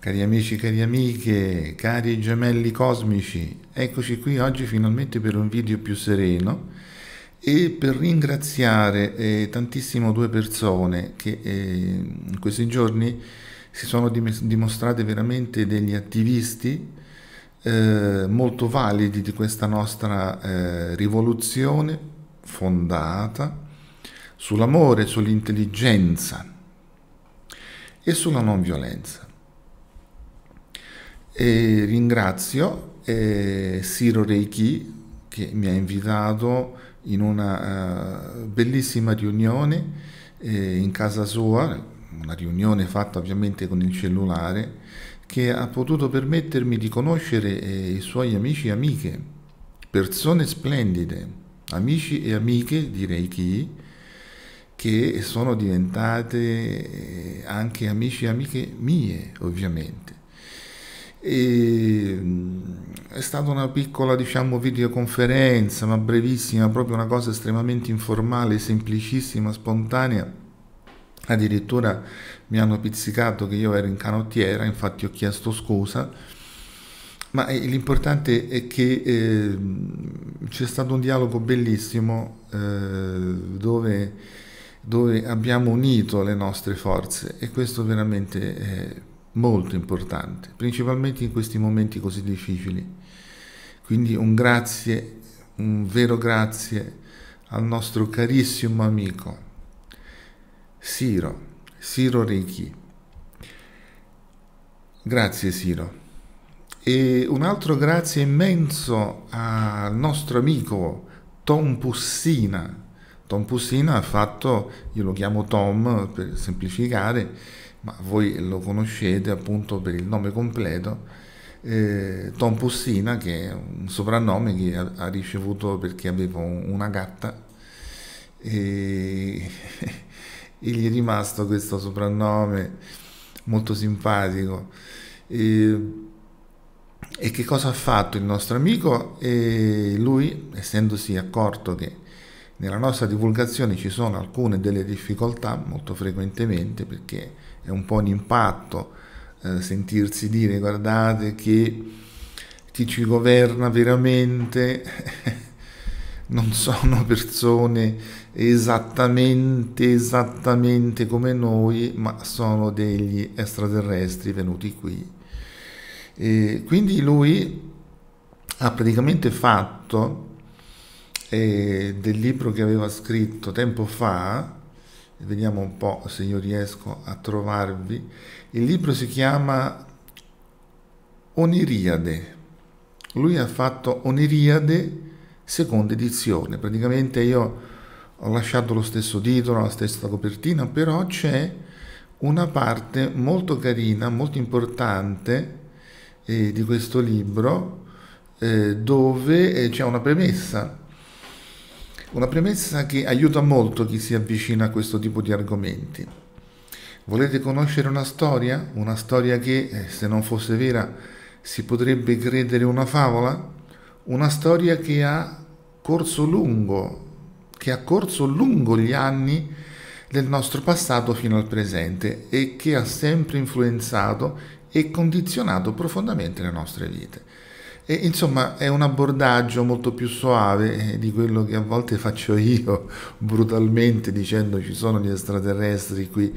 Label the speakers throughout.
Speaker 1: Cari amici, cari amiche, cari gemelli cosmici, eccoci qui oggi finalmente per un video più sereno e per ringraziare tantissimo due persone che in questi giorni si sono dimostrate veramente degli attivisti molto validi di questa nostra rivoluzione fondata sull'amore, sull'intelligenza e sulla non violenza. E ringrazio Ciro Reiki che mi ha invitato in una bellissima riunione in casa sua, una riunione fatta ovviamente con il cellulare, che ha potuto permettermi di conoscere i suoi amici e amiche, persone splendide, amici e amiche di Reiki, che sono diventate anche amici e amiche mie, ovviamente. E è stata una piccola, diciamo, videoconferenza, ma brevissima, proprio una cosa estremamente informale, semplicissima, spontanea. Addirittura mi hanno pizzicato che io ero in canottiera, infatti ho chiesto scusa, ma l'importante è che c'è stato un dialogo bellissimo dove abbiamo unito le nostre forze e questo veramente è molto importante, principalmente in questi momenti così difficili. Quindi un grazie, un vero grazie al nostro carissimo amico Ciro Reiki. Grazie Ciro. E un altro grazie immenso al nostro amico Tom Pussina. Tom Pussina ha fatto, io lo chiamo Tom per semplificare, ma voi lo conoscete appunto per il nome completo, Tom Pussina, che è un soprannome che ha ricevuto perché aveva una gatta e, e gli è rimasto questo soprannome molto simpatico. E che cosa ha fatto il nostro amico? Lui, essendosi accorto che nella nostra divulgazione ci sono alcune delle difficoltà molto frequentemente, perché è un po' un impatto sentirsi dire guardate che chi ci governa veramente non sono persone esattamente come noi, ma sono degli extraterrestri venuti qui. E quindi lui ha praticamente fatto del libro che aveva scritto tempo fa, vediamo un po' se io riesco a trovarvi, il libro si chiama Oniriade. Lui ha fatto Oniriade seconda edizione, praticamente io ho lasciato lo stesso titolo, la stessa copertina, però c'è una parte molto carina, molto importante di questo libro dove c'è una premessa che aiuta molto chi si avvicina a questo tipo di argomenti. Volete conoscere una storia? Una storia che, se non fosse vera, si potrebbe credere una favola? Una storia che ha corso lungo gli anni del nostro passato fino al presente e che ha sempre influenzato e condizionato profondamente le nostre vite. E, insomma, è un abbordaggio molto più suave di quello che a volte faccio io brutalmente dicendo ci sono gli extraterrestri qui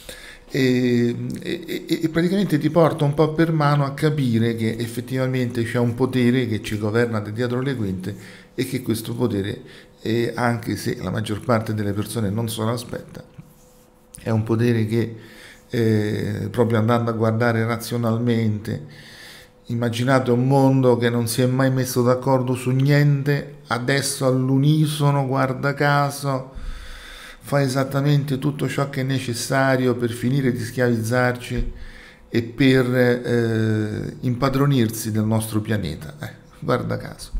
Speaker 1: e praticamente ti porta un po' per mano a capire che effettivamente c'è un potere che ci governa da dietro le quinte e che questo potere, anche se la maggior parte delle persone non se lo aspetta, è un potere che proprio andando a guardare razionalmente, immaginate un mondo che non si è mai messo d'accordo su niente, adesso all'unisono, guarda caso, fa esattamente tutto ciò che è necessario per finire di schiavizzarci e per impadronirsi del nostro pianeta, guarda caso.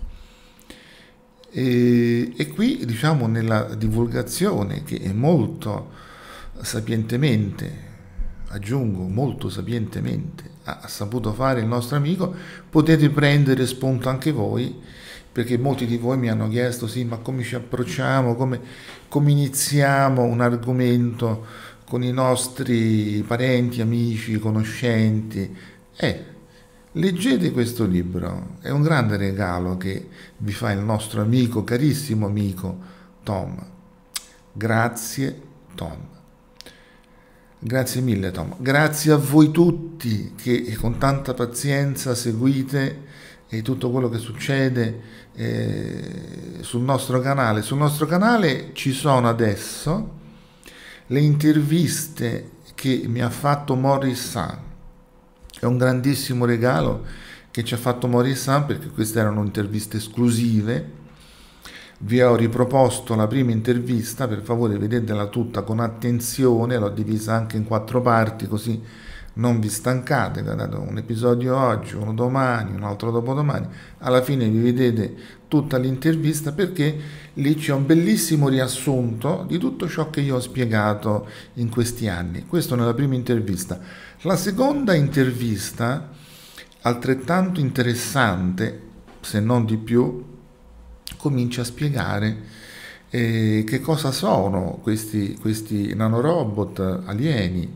Speaker 1: E qui, diciamo, nella divulgazione che è molto sapientemente, aggiungo molto sapientemente, ha saputo fare il nostro amico, potete prendere spunto anche voi, perché molti di voi mi hanno chiesto sì, ma come ci approcciamo, come iniziamo un argomento con i nostri parenti, amici, conoscenti. Leggete questo libro, è un grande regalo che vi fa il nostro amico, carissimo amico Tom. Grazie Tom. Grazie mille Tom. Grazie a voi tutti che con tanta pazienza seguite tutto quello che succede sul nostro canale. Sul nostro canale ci sono adesso le interviste che mi ha fatto Morris San. È un grandissimo regalo che ci ha fatto Morris San, perché queste erano interviste esclusive. Vi ho riproposto la prima intervista, per favore vedetela tutta con attenzione, l'ho divisa anche in 4 parti così non vi stancate, guardate, un episodio oggi, uno domani, un altro dopodomani, alla fine vi vedete tutta l'intervista, perché lì c'è un bellissimo riassunto di tutto ciò che io ho spiegato in questi anni. Questo nella prima intervista. La seconda intervista, altrettanto interessante, se non di più, comincia a spiegare che cosa sono questi nanorobot alieni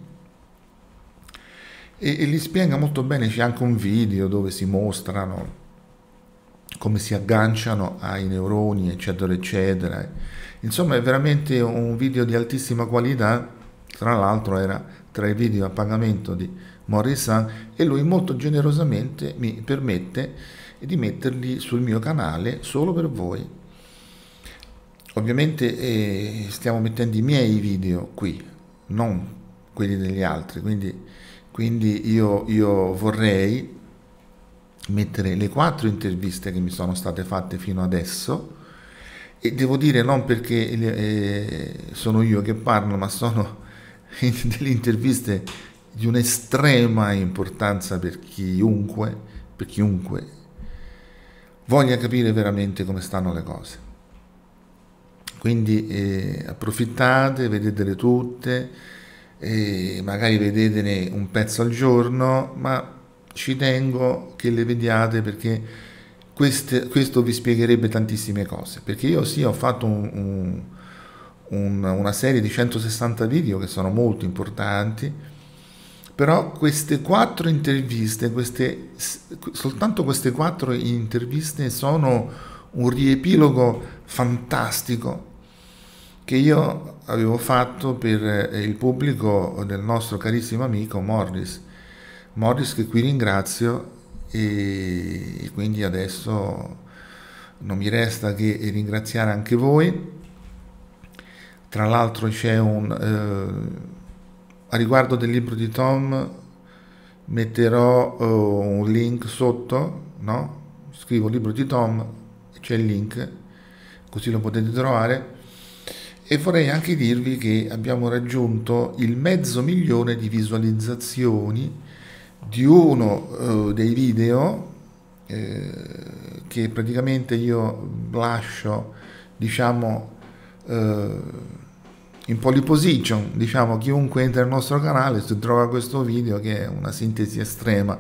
Speaker 1: e li spiega molto bene. C'è anche un video dove si mostrano come si agganciano ai neuroni, eccetera eccetera. Insomma, è veramente un video di altissima qualità. Tra l'altro era tra i video a pagamento di Morris San, e lui molto generosamente mi permette di metterli sul mio canale solo per voi. Ovviamente stiamo mettendo i miei video qui, non quelli degli altri, quindi io vorrei mettere le 4 interviste che mi sono state fatte fino adesso, e devo dire non perché sono io che parlo, ma sono delle interviste di un'estrema importanza per chiunque voglia capire veramente come stanno le cose. Quindi approfittate, vedetele tutte, magari vedetene un pezzo al giorno, ma ci tengo che le vediate, perché questo vi spiegherebbe tantissime cose. Perché io sì, ho fatto una serie di 160 video che sono molto importanti, però queste 4 interviste, soltanto queste 4 interviste sono un riepilogo fantastico che io avevo fatto per il pubblico del nostro carissimo amico Morris, che qui ringrazio, e quindi adesso non mi resta che ringraziare anche voi. Tra l'altro c'è a riguardo del libro di Tom metterò un link sotto, no? Scrivo libro di Tom, c'è il link, così lo potete trovare. E vorrei anche dirvi che abbiamo raggiunto il 500.000 di visualizzazioni di uno dei video che praticamente io lascio, diciamo, in pole position, diciamo, chiunque entra nel nostro canale si trova questo video, che è una sintesi estrema,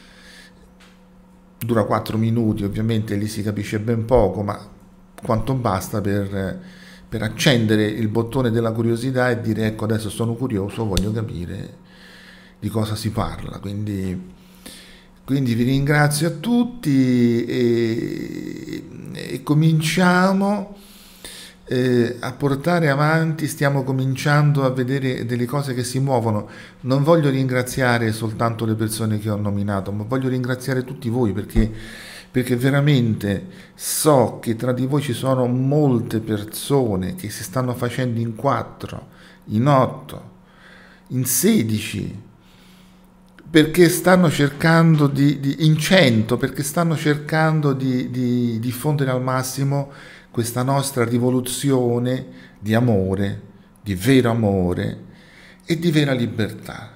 Speaker 1: dura 4 minuti, ovviamente lì si capisce ben poco, ma quanto basta per accendere il bottone della curiosità e dire: ecco, adesso sono curioso, voglio capire di cosa si parla. Quindi vi ringrazio a tutti e cominciamo a portare avanti. Stiamo cominciando a vedere delle cose che si muovono. Non voglio ringraziare soltanto le persone che ho nominato, ma voglio ringraziare tutti voi, perché veramente so che tra di voi ci sono molte persone che si stanno facendo in 4, in 8, in 16, perché stanno cercando in 100, perché stanno cercando di diffondere al massimo questa nostra rivoluzione di amore, di vero amore e di vera libertà.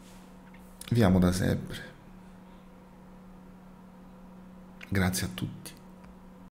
Speaker 1: Vi amo da sempre. Grazie a tutti.